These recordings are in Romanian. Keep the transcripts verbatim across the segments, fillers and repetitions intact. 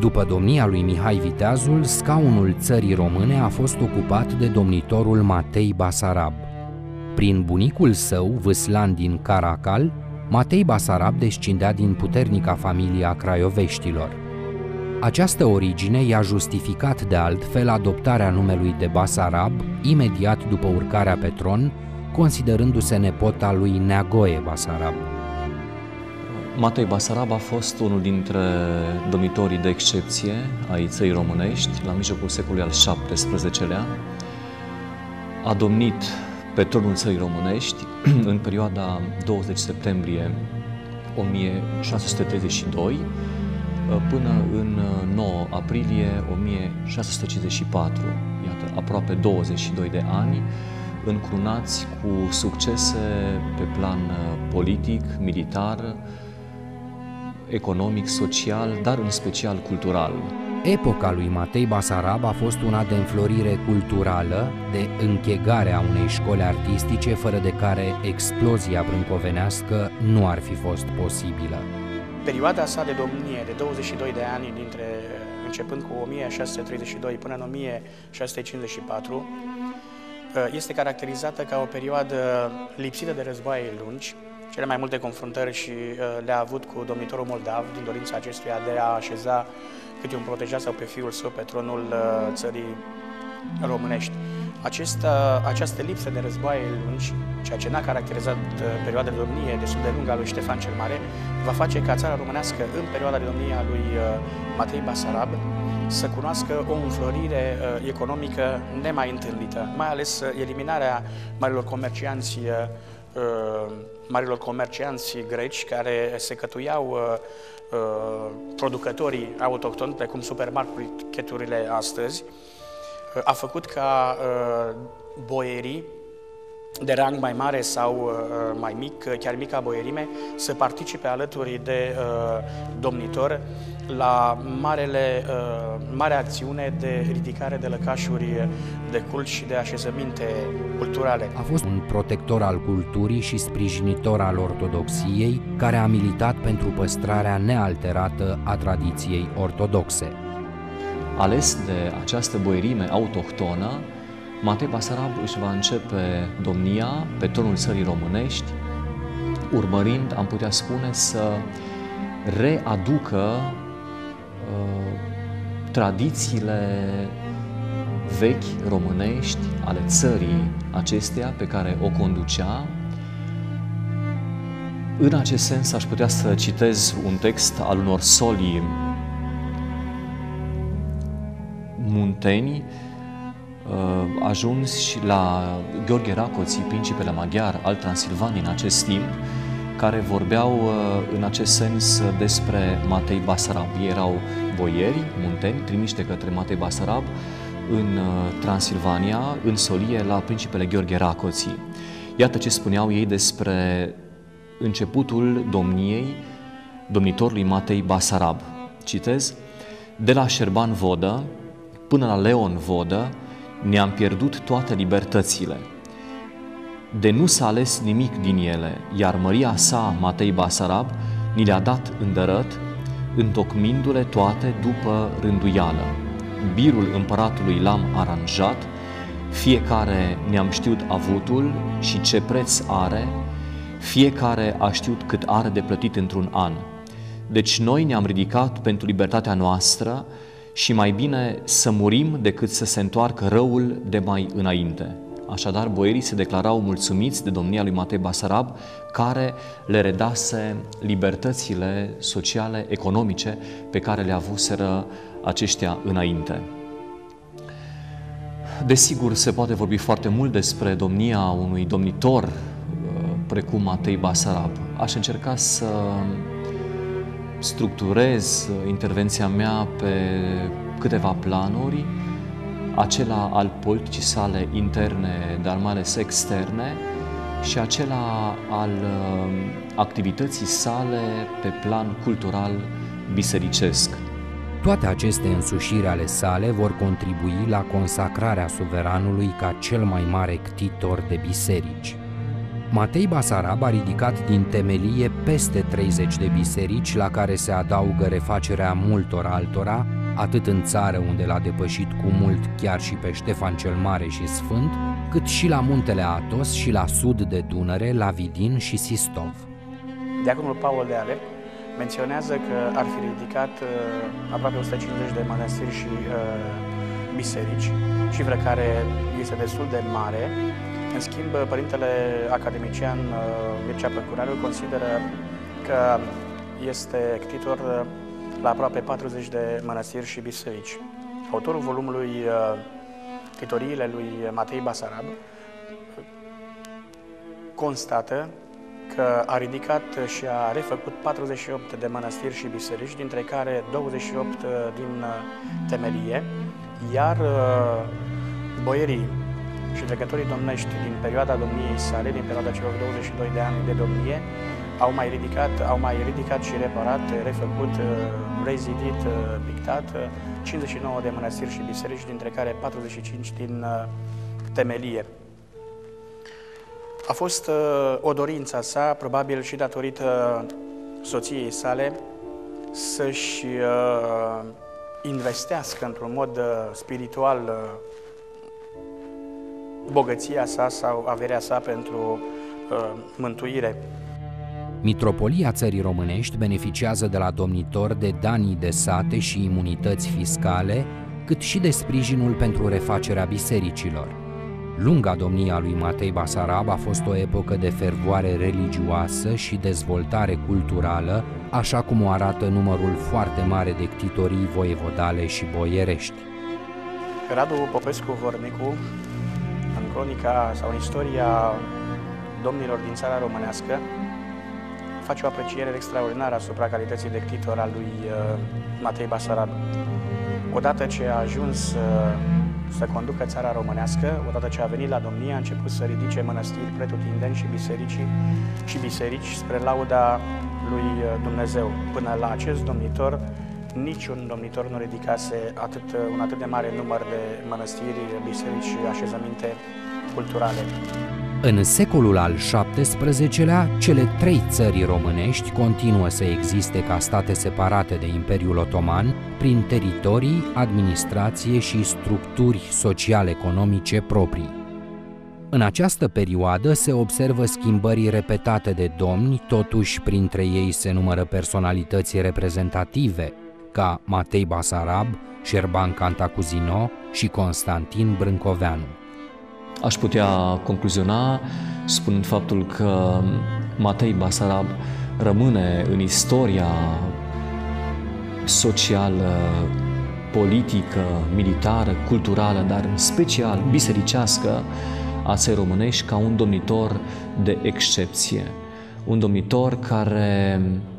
După domnia lui Mihai Viteazul, scaunul țării române a fost ocupat de domnitorul Matei Basarab. Prin bunicul său, Vâslan din Caracal, Matei Basarab descindea din puternica familie a craioveștilor. Această origine i-a justificat de altfel adoptarea numelui de Basarab imediat după urcarea pe tron, considerându-se nepot al lui Neagoe Basarab. Matei Basarab a fost unul dintre domnitorii de excepție ai țării românești la mijlocul secolului al șaptesprezecelea. A domnit pe tronul țării românești în perioada douăzeci septembrie o mie șase sute treizeci și doi până în nouă aprilie o mie șase sute cincizeci și patru. Iată, aproape douăzeci și doi de ani încrunați cu succese pe plan politic, militar, economic, social, dar în special cultural. Epoca lui Matei Basarab a fost una de înflorire culturală, de închegare a unei școli artistice, fără de care explozia brâncovenească nu ar fi fost posibilă. Perioada sa de domnie de douăzeci și doi de ani, dintre, începând cu o mie șase sute treizeci și doi până în o mie șase sute cincizeci și patru, este caracterizată ca o perioadă lipsită de războaie lungi. Cele mai multe confruntări și le-a avut cu domnitorul moldav, din dorința acestuia de a așeza câte un protejat sau pe fiul său pe tronul țării românești. Această, această lipsă de războaie lungi, ceea ce n-a caracterizat perioada de domnie destul de lungă a lui Ștefan cel Mare, va face ca țara românească, în perioada de domnie a lui Matei Basarab, să cunoască o înflorire economică nemai întâlnită, mai ales eliminarea marilor comercianți marilor comercianți greci care secătuiau producătorii autohtoni, precum supermarketurile astăzi, a făcut ca boierii de rang mai mare sau mai mic, chiar mica boierime, să participe alături de domnitor la marele, mare acțiune de ridicare de lăcașuri de cult și de așezăminte culturale. A fost un protector al culturii și sprijinitor al ortodoxiei, care a militat pentru păstrarea nealterată a tradiției ortodoxe. Ales de această boierime autohtonă, Matei Basarab își va începe domnia pe tronul țării românești, urmărind, am putea spune, să readucă uh, tradițiile vechi românești ale țării acesteia pe care o conducea. În acest sens aș putea să citez un text al unor soli munteni ajuns și la Gheorghe Racoții, principele maghiar al Transilvaniei în acest timp, care vorbeau în acest sens despre Matei Basarab. Ei erau boieri, munteni, trimiși de către Matei Basarab în Transilvania, în solie la principele Gheorghe Racoții. Iată ce spuneau ei despre începutul domniei domnitorului Matei Basarab. Citez: de la Șerban Vodă până la Leon Vodă ne-am pierdut toate libertățile. De nu s-a ales nimic din ele, iar măria sa, Matei Basarab, ni le-a dat îndărăt, întocmindu-le toate după rânduială. Birul împăratului l-am aranjat, fiecare ne-am știut avutul și ce preț are, fiecare a știut cât are de plătit într-un an. Deci noi ne-am ridicat pentru libertatea noastră și mai bine să murim decât să se întoarcă răul de mai înainte. Așadar, boierii se declarau mulțumiți de domnia lui Matei Basarab, care le redase libertățile sociale, economice, pe care le avuseră aceștia înainte. Desigur, se poate vorbi foarte mult despre domnia unui domnitor precum Matei Basarab. Aș încerca să structurez intervenția mea pe câteva planuri, acela al politicii sale interne, dar mai ales externe, și acela al activității sale pe plan cultural bisericesc. Toate aceste însușiri ale sale vor contribui la consacrarea suveranului ca cel mai mare ctitor de biserici. Matei Basarab a ridicat din temelie peste treizeci de biserici, la care se adaugă refacerea multor altora, atât în țară, unde l-a depășit cu mult chiar și pe Ștefan cel Mare și Sfânt, cât și la muntele Athos și la sud de Dunăre, la Vidin și Sistov. Diaconul Paul de Alep menționează că ar fi ridicat uh, aproape o sută cincizeci de mănăstiri și uh, biserici, cifră care este destul de mare. În schimb, părintele academician uh, Mircea Păcurariu consideră că este ctitor uh, la aproape patruzeci de mănăstiri și biserici. Autorul volumului uh, Titoriile lui Matei Basarab constată că a ridicat și a refăcut patruzeci și opt de mănăstiri și biserici, dintre care douăzeci și opt din temelie, iar boierii și trecătorii domnești din perioada domniei sale, din perioada celor douăzeci și doi de ani de domnie, au mai ridicat, au mai ridicat și reparat, refăcut, rezidit, pictat cincizeci și nouă de mănăstiri și biserici, dintre care patruzeci și cinci din temelie. A fost uh, o dorință sa, probabil și datorită soției sale, să-și uh, investească într-un mod uh, spiritual uh, bogăția sa sau averea sa pentru uh, mântuire. Mitropolia Țării Românești beneficiază de la domnitor de danii de sate și imunități fiscale, cât și de sprijinul pentru refacerea bisericilor. Lunga domnie a lui Matei Basarab a fost o epocă de fervoare religioasă și dezvoltare culturală, așa cum o arată numărul foarte mare de ctitorii voievodale și boierești. Radu Popescu Vornicu, în cronica sau în istoria domnilor din țara românească, face o apreciere extraordinară asupra calității de ctitor al lui Matei Basarab. Odată ce a ajuns să conducă țara românească, odată ce a venit la domnie, a început să ridice mănăstiri pretutindeni și biserici, și biserici spre lauda lui Dumnezeu. Până la acest domnitor, niciun domnitor nu ridicase atât, un atât de mare număr de mănăstiri, biserici și așezăminte culturale. În secolul al șaptesprezecelea, cele trei țări românești continuă să existe ca state separate de Imperiul Otoman, prin teritorii, administrație și structuri social-economice proprii. În această perioadă se observă schimbări repetate de domni, totuși printre ei se numără personalități reprezentative, ca Matei Basarab, Șerban Cantacuzino și Constantin Brâncoveanu. Aș putea concluziona spunând faptul că Matei Basarab rămâne în istoria socială, politică, militară, culturală, dar în special bisericească a țării românești ca un domnitor de excepție. Un domnitor care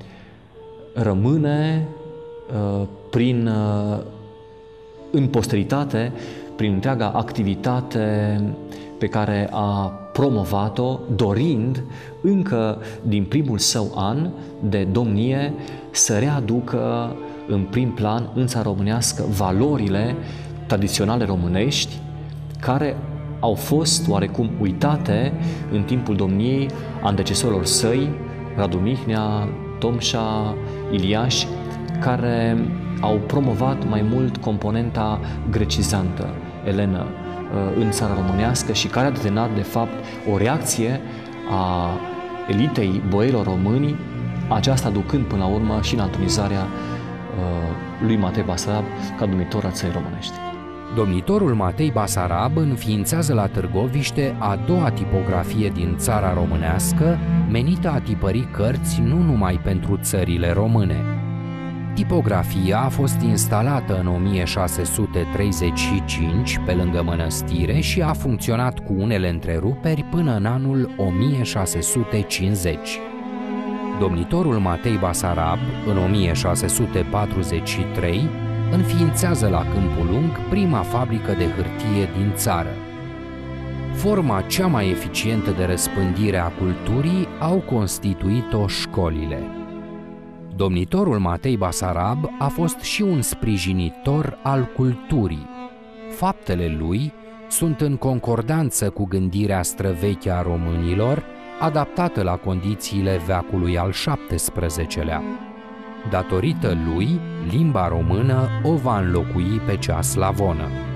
rămâne uh, prin, uh, în posteritate prin întreaga activitate pe care a promovat-o, dorind încă din primul său an de domnie să readucă în prim plan în țara românească valorile tradiționale românești care au fost oarecum uitate în timpul domniei antecesorilor săi, Radu Mihnea, Tomșa, Iliaș, care au promovat mai mult componenta grecizantă, elenă, în țara românească și care a determinat, de fapt, o reacție a elitei boierilor români, aceasta ducând până la urmă și în antronizarea lui Matei Basarab ca domnitor al țării românești. Domnitorul Matei Basarab înființează la Târgoviște a doua tipografie din țara românească, menită a tipări cărți nu numai pentru țările române. Tipografia a fost instalată în o mie șase sute treizeci și cinci pe lângă mănăstire și a funcționat cu unele întreruperi până în anul o mie șase sute cincizeci. Domnitorul Matei Basarab, în o mie șase sute patruzeci și trei, înființează la Câmpul Lung prima fabrică de hârtie din țară. Forma cea mai eficientă de răspândire a culturii au constituit-o școlile. Domnitorul Matei Basarab a fost și un sprijinitor al culturii. Faptele lui sunt în concordanță cu gândirea străveche a românilor, adaptată la condițiile veacului al șaptesprezecelea. Datorită lui, limba română o va înlocui pe cea slavonă.